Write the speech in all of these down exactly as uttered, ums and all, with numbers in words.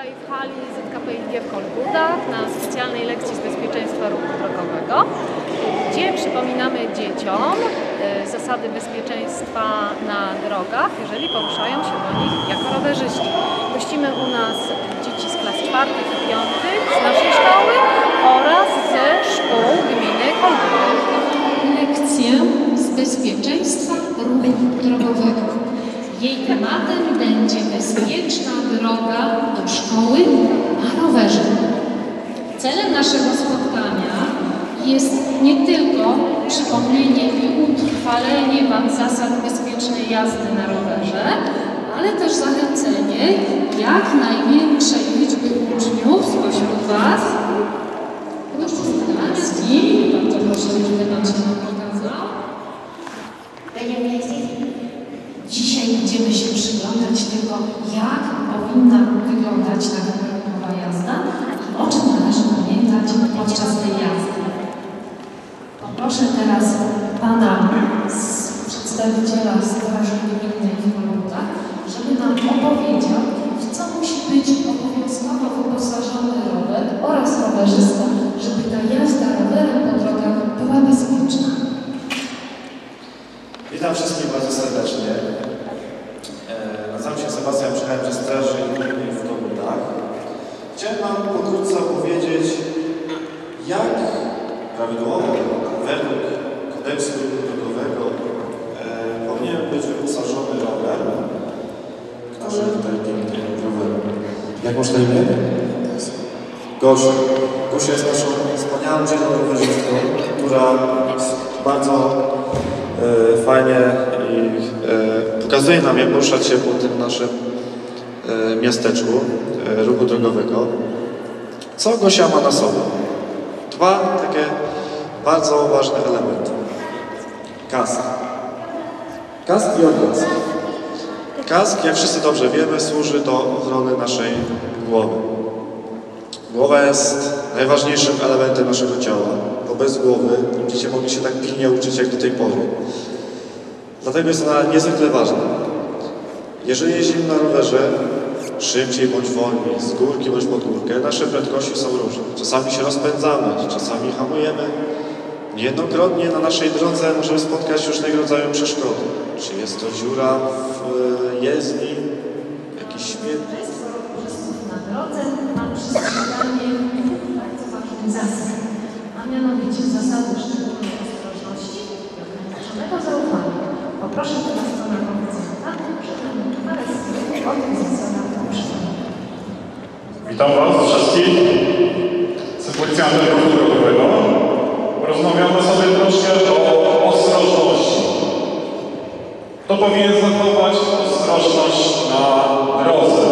Dzisiaj w hali Z K P I G w Kolbudach na specjalnej lekcji z bezpieczeństwa ruchu drogowego, gdzie przypominamy dzieciom zasady bezpieczeństwa na drogach, jeżeli poruszają się po nich jako rowerzyści. Gościmy u nas dzieci z klas czwartych i piątych z naszej szkoły oraz ze szkół gminy Kolbudy. Lekcja z bezpieczeństwa ruchu drogowego. Jej tematem będzie bezpieczna droga do szkoły na rowerze. Celem naszego spotkania jest nie tylko przypomnienie i utrwalenie Wam zasad bezpiecznej jazdy na rowerze, ale też zachęcenie jak największej liczby uczniów spośród Was do skorzystania. Bardzo proszę, żeby Wam się pokazał. Dzisiaj będziemy się przyglądać tego, jak powinna wyglądać taka drogowa jazda i o czym należy pamiętać podczas tej jazdy. Poproszę teraz Pana z przedstawiciela Straży Gminnej w Kolbudach, żeby nam opowiedział, w co musi być obowiązkowo wyposażony rower oraz rowerzysta, żeby ta jazda rowerem po drogach była bezpieczna. Witam wszystkich bardzo serdecznie. Nazywam się Sebastian, przyjechałem ze Straży Gminnej w Kolbudach. Chciałem Wam pokrótce opowiedzieć, jak prawidłowo według kodeksu ruchu drogowego e, powinien być wyposażony rower. Kto tutaj pięknie rower? Jak masz na imię? Gosia. Gosia jest naszą wspaniałą dzielną rowerzystką, która bardzo e, fajnie i e, pokazuje nam, jak poruszać się po tym naszym e, miasteczku e, ruchu drogowego. Co Gosia ma na sobie? Dwa takie bardzo ważne elementy. Kask. Kask i odjazd. Kask, jak wszyscy dobrze wiemy, służy do ochrony naszej głowy. Głowa jest najważniejszym elementem naszego ciała, bo bez głowy nie będziecie mogli się tak pilnie uczyć jak do tej pory. Dlatego jest ona niezwykle ważna. Jeżeli jeździmy na rowerze, szybciej bądź wolniej, z górki bądź pod górkę, nasze prędkości są różne. Czasami się rozpędzamy, czasami hamujemy. Niejednokrotnie na naszej drodze możemy spotkać różnego rodzaju przeszkody. Czy jest to dziura w jezdni, jakiś śmietnik. Na drodze mam przestrzeganie dwóch bardzo ważnych zasad, a mianowicie zasady szczególnej ostrożności i ograniczonego zaufania. Poproszę teraz pana policjanta, żeby nam parę słów o tych zasadach przypomniał. Witam Was wszystkich z policjantem ruchu drogowego. Rozmawiamy sobie troszkę o ostrożności. Kto powinien zachować ostrożność na drodze?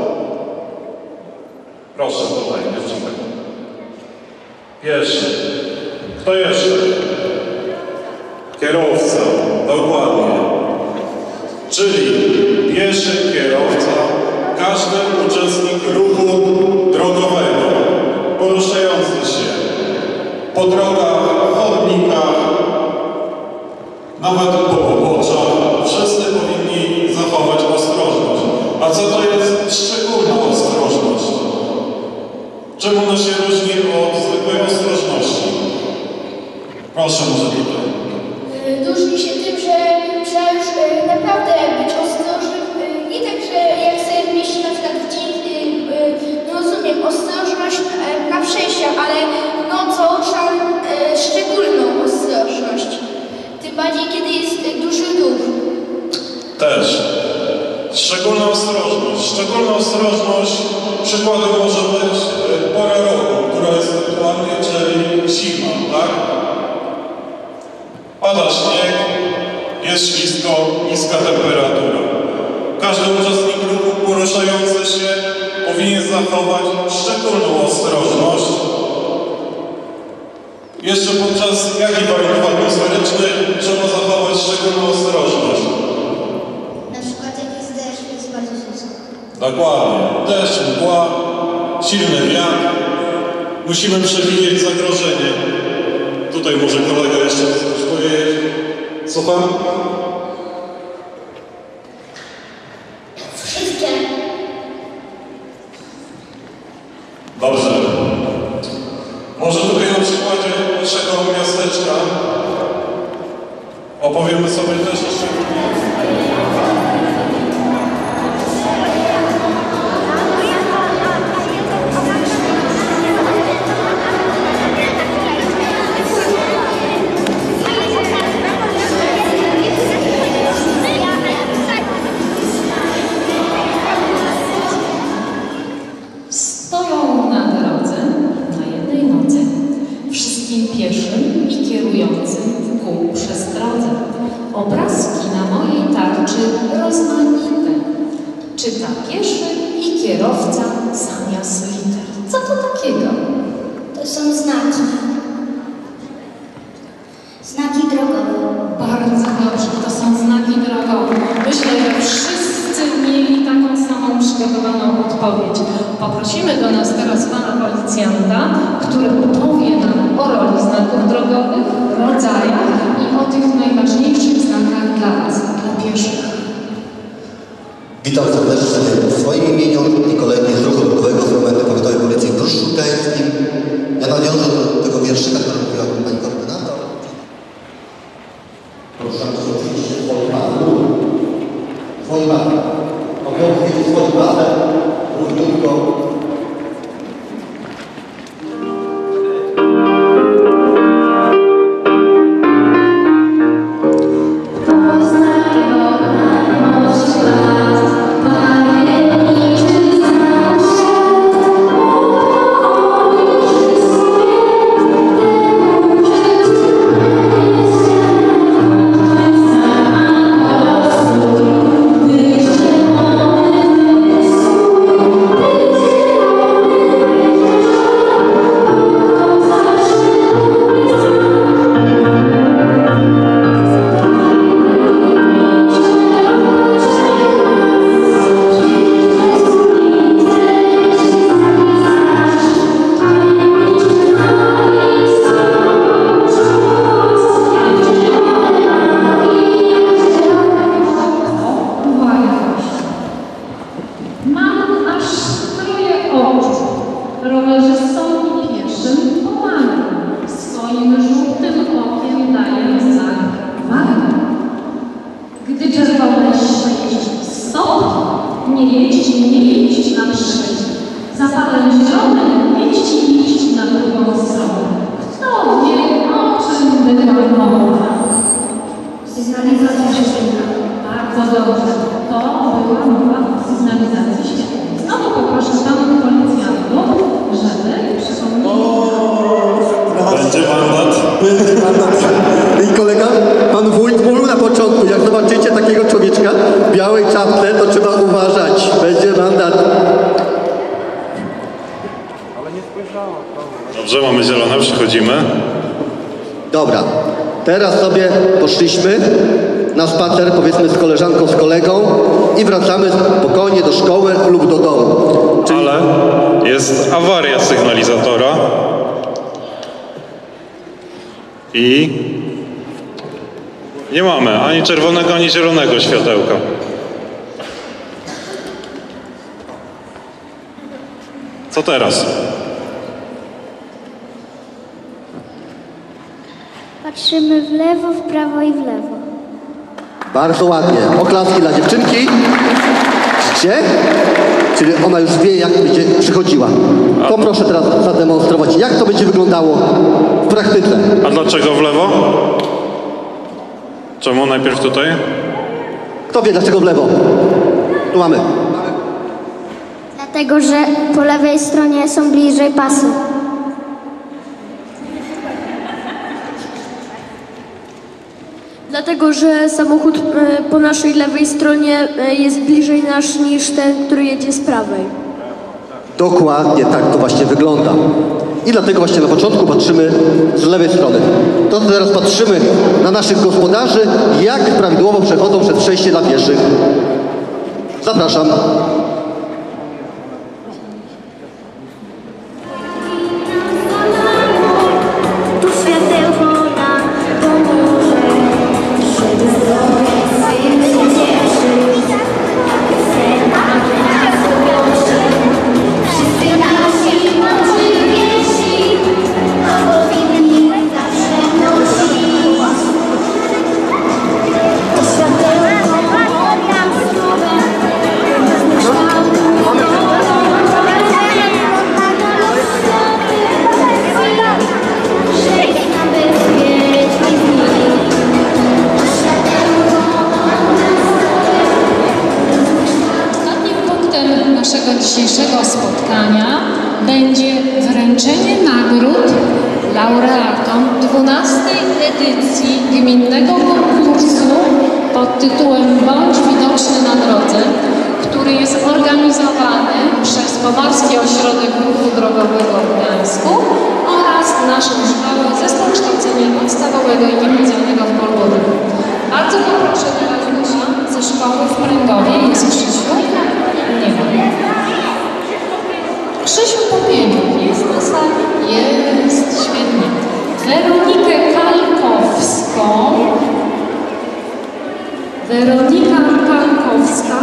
Proszę tutaj, dziewczynka. Pieszy. Kto jeszcze? Kierowca. Dokładnie. Czyli pieszy, kierowca, każdy uczestnik ruchu drogowego, poruszający się po drogach, chodnikach, nawet po poboczach, wszyscy powinni zachować ostrożność. A co to jest szczególna ostrożność? Czym ona się różni od zwykłej ostrożności? Proszę, może tutaj. Różni się tym, że trzeba już naprawdę być ostrożnym. Nie tak, że jak sobie mieści na przykład w dzień, no rozumiem, ostrożność na przejściach, ale nocą trzeba szczególną ostrożność. Tym bardziej, kiedy jest duży ruch. Też. Szczególna ostrożność. Szczególna ostrożność, przykładem może być pora roku, która jest aktualnie, czyli zima, tak? Pada śnieg, jest ślisko, niska temperatura. Każdy uczestnik ruchu poruszający się powinien zachować szczególną ostrożność. Jeszcze podczas jakich warunków atmosferycznych trzeba zachować szczególną ostrożność? Na przykład jak jest deszcz, jest bardzo sucho. Dokładnie. Deszcz, mgła, silny wiatr. Musimy przewidzieć zagrożenie. Tutaj może kolega jeszcze coś powiedzieć. Słucham? Wszystkie najbliższego miasteczka. Opowiemy sobie też jeszcze. Stoją na drodze na jednej nodze, wszystkim pieszym i kierującym w kół przestrodze. Obrazki na mojej tarczy rozmaite. Czyta pieszy i kierowca zamiast liter. Co to takiego? To są znaki. Znaki drogowe. Bardzo dobrze, to są znaki drogowe. Myślę, że wszyscy mieli taką samą przygotowaną odpowiedź. Poprosimy do nas teraz pana policjanta, który opowie nam o roli znaków drogowych, rodzajach i o tych najważniejszych znakach dla was, dla pieszych. Witam serdecznie w swoim imieniu i kolejnych z ruchu drogowego z Komendy Powiatowej Policji w Brzuszu Szultańskim. Ja nawiążę do tego wierszyka, który mówiła pani koordynator. Proszę oczywiście swoim matem. Swoim matem. Obowiązkiem swoim matem. Równiutko. I kolega, pan wójt mówił na początku, jak zobaczycie takiego człowieczka w białej czapce, to trzeba uważać, będzie mandat. Dobrze, mamy zielone, przychodzimy. Dobra, teraz sobie poszliśmy na spacer, powiedzmy z koleżanką, z kolegą i wracamy spokojnie do szkoły lub do domu. Czyli... Ale jest awaria sygnalizatora. I nie mamy ani czerwonego, ani zielonego światełka. Co teraz? Patrzymy w lewo, w prawo i w lewo. Bardzo ładnie. Oklaski dla dziewczynki. Gdzie? Czyli ona już wie, jak będzie przychodziła. To proszę teraz zademonstrować, jak to będzie wyglądało w praktyce. A dlaczego w lewo? Czemu najpierw tutaj? Kto wie, dlaczego w lewo? Tu mamy. Dlatego, że po lewej stronie są bliżej pasy. Dlatego, że samochód po naszej lewej stronie jest bliżej nasz niż ten, który jedzie z prawej. Dokładnie tak to właśnie wygląda. I dlatego właśnie na początku patrzymy z lewej strony. To teraz patrzymy na naszych gospodarzy, jak prawidłowo przechodzą przez przejście dla pieszych. Zapraszam. Wszyscy nasi mądrzy piesi, powinni naszego dzisiejszego spotkania będzie wręczenie nagród laureatom dwunastej edycji gminnego konkursu pod tytułem Bądź widoczny na drodze, który jest organizowany przez Pomorski Ośrodek Ruchu Drogowego w Gdańsku oraz naszą szkołę Zespół Kształcenia Podstawowego i Gimnazjalnego w Kolbudach. Bardzo poproszę teraz Gosia ze szkoły w Pręgowie. Jest Krzysiu? Nie ma. Krzysiu Popieniuk jest na sali? Jest, świetnie. Weronikę Kalkowską. Weronika Kalkowska.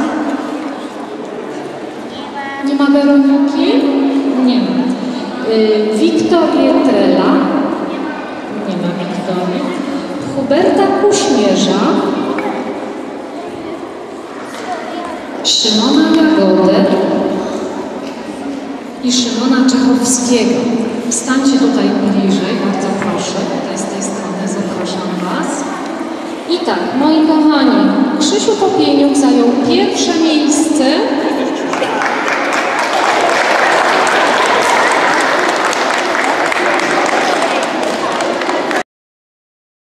Nie ma Weroniki? Nie ma. Y, Wiktorię Trela. Nie ma Wiktorii. Huberta Kuśmierza. Szymona Jagodę i Szymona Czechowskiego. Stańcie tutaj bliżej, bardzo proszę. Tutaj z tej strony zapraszam Was. I tak, moi kochani, Krzysiu Popieniuk zajął pierwsze miejsce